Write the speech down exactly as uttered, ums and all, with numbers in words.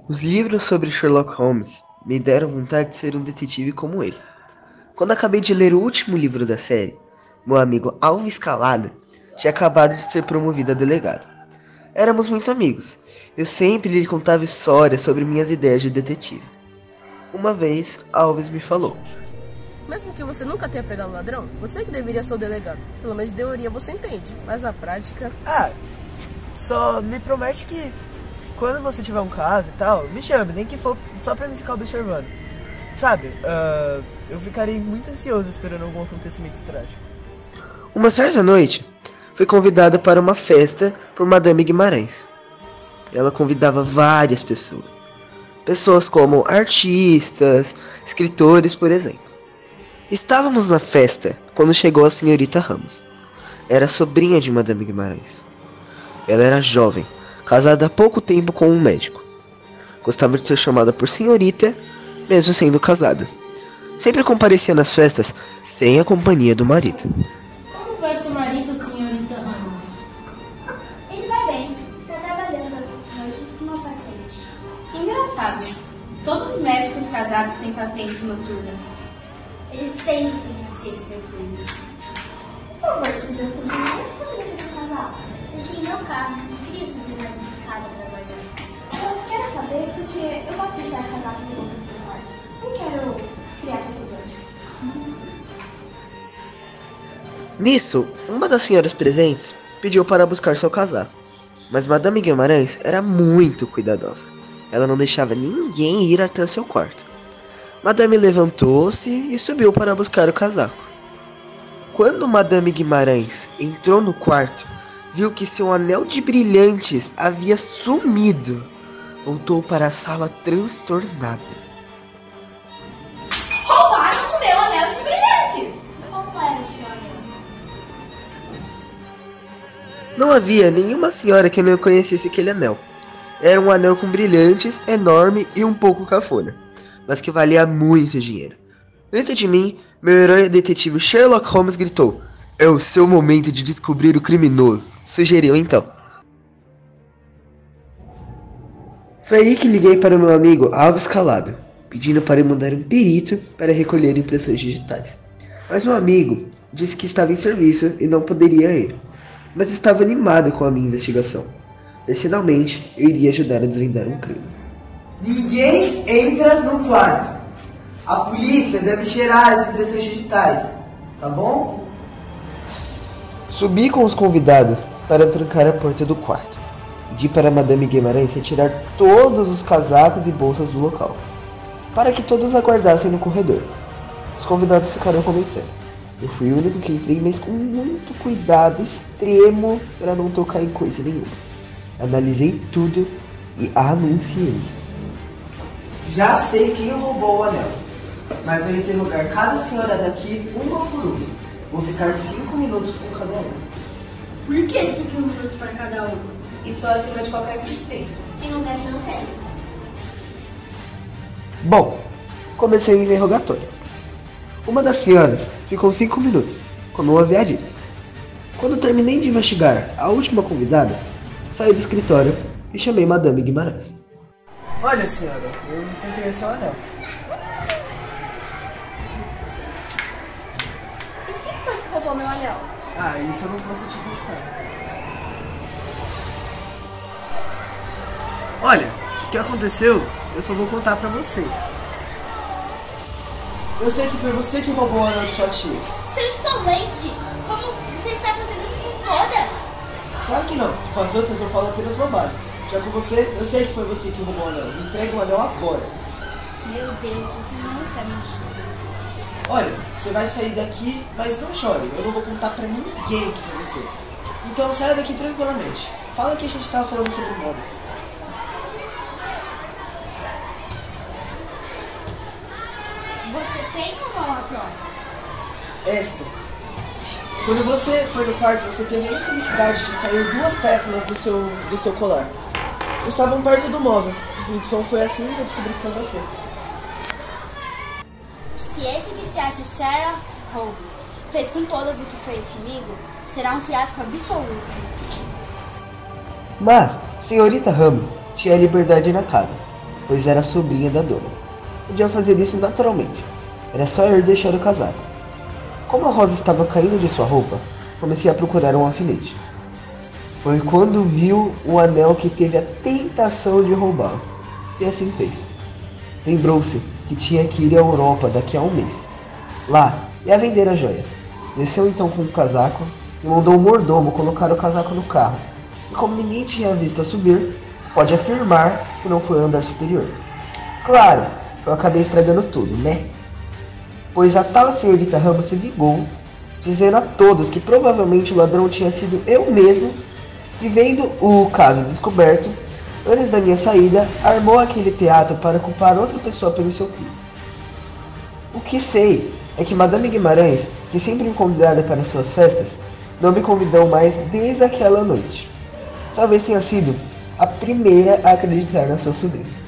Os livros sobre Sherlock Holmes me deram vontade de ser um detetive como ele. Quando acabei de ler o último livro da série, meu amigo Alves Calada tinha acabado de ser promovido a delegado. Éramos muito amigos. Eu sempre lhe contava histórias sobre minhas ideias de detetive. Uma vez, Alves me falou: Mesmo que você nunca tenha pegado o ladrão, você que deveria ser o delegado. Pelo menos de teoria você entende, mas na prática... Ah, só me promete que quando você tiver um caso e tal, me chame, nem que for só pra mim ficar observando. Sabe, uh, eu ficarei muito ansioso esperando algum acontecimento trágico. Uma certa noite, fui convidada para uma festa por Madame Guimarães. Ela convidava várias pessoas. Pessoas como artistas, escritores, por exemplo. Estávamos na festa quando chegou a senhorita Ramos. Era sobrinha de Madame Guimarães. Ela era jovem, casada há pouco tempo com um médico. Gostava de ser chamada por senhorita, mesmo sendo casada. Sempre comparecia nas festas sem a companhia do marido. Como vai seu marido, senhorita Ramos? Ele vai bem. Está trabalhando, o senhor disse que não paciente. Engraçado. Todos os médicos casados têm pacientes noturnas. Ele sempre tem pacientes noturnos. Por favor, que me dê seu dinheiro, se você deixa seu casal. Deixei meu carro, não queria saber mais uma escada para guardar. Eu quero saber porque eu posso deixar casacos em outro quarto. Não quero criar confusões. Nisso, uma das senhoras presentes pediu para buscar seu casaco. Mas Madame Guimarães era muito cuidadosa. Ela não deixava ninguém ir até seu quarto. Madame levantou-se e subiu para buscar o casaco. Quando Madame Guimarães entrou no quarto, viu que seu anel de brilhantes havia sumido. Voltou para a sala transtornada. Roubaram o meu anel de brilhantes! Como era o seu anel? Não havia nenhuma senhora que não conhecesse aquele anel. Era um anel com brilhantes, enorme e um pouco cafona, mas que valia muito dinheiro. Dentro de mim, meu herói detetive Sherlock Holmes gritou: "É o seu momento de descobrir o criminoso", sugeriu então. Foi aí que liguei para o meu amigo Alves Calado, pedindo para mandar um perito para recolher impressões digitais. Mas meu amigo disse que estava em serviço e não poderia ir, mas estava animado com a minha investigação. E finalmente eu iria ajudar a desvendar um crime. Ninguém entra no quarto. A polícia deve cheirar as impressões digitais, tá bom? Subi com os convidados para trancar a porta do quarto. Pedi para Madame Guimarães retirar todos os casacos e bolsas do local, para que todos aguardassem no corredor. Os convidados ficaram comentando. Eu fui o único que entrei, mas com muito cuidado extremo para não tocar em coisa nenhuma. Analisei tudo e anunciei. Já sei quem roubou o anel, mas vou interrogar cada senhora daqui uma por uma. Vou ficar cinco minutos com cada um. Por que cinco minutos para cada um? Estou acima de qualquer suspeito. Quem não deve, não tem. Bom, comecei o interrogatório. Uma das senhoras ficou cinco minutos, como eu havia dito. Quando terminei de investigar a última convidada, saí do escritório e chamei Madame Guimarães. Olha, senhora, eu encontrei seu anel. E quem foi que roubou meu anel? Ah, isso eu não posso te contar. Olha, o que aconteceu, eu só vou contar pra vocês. Eu sei que foi você que roubou o anel de sua tia. Seu insolente! Como você está fazendo isso com todas? Claro que não, com as outras eu falo apenas bobagens. Já com você, eu sei que foi você que roubou o anel. Me entrega o anel agora. Meu Deus, você não está mentindo. Olha, você vai sair daqui, mas não chore. Eu não vou contar pra ninguém que foi você. Então saia daqui tranquilamente. Fala que a gente tava falando sobre o nome. Você tem ou não a prova? Esta. Quando você foi no quarto, você teve a infelicidade de cair duas pétalas do seu, do seu colar. Estavam perto do móvel. Então foi assim que eu descobri que foi você. Se esse que se acha Sherlock Holmes fez com todas o que fez comigo, será um fiasco absoluto. Mas senhorita Ramos tinha liberdade na casa. pois era a sobrinha da dona. Podia fazer isso naturalmente. Era só ir deixar o casaco. Como a rosa estava caindo de sua roupa, comecei a procurar um alfinete. Foi quando viu o anel que teve a tentação de roubá-lo. E assim fez. Lembrou-se que tinha que ir à Europa daqui a um mês. Lá, ia vender a joia. Desceu então com o casaco e mandou o mordomo colocar o casaco no carro. E como ninguém tinha visto a subir, pode afirmar que não foi ao andar superior. Claro, eu acabei estragando tudo, né? Pois a tal senhorita Ramos se vingou, dizendo a todos que provavelmente o ladrão tinha sido eu mesmo, e vendo o caso descoberto, antes da minha saída, armou aquele teatro para culpar outra pessoa pelo seu crime. O que sei é que Madame Guimarães, que sempre me convidava para suas festas, não me convidou mais desde aquela noite. Talvez tenha sido a primeira a acreditar na sua sobrinha.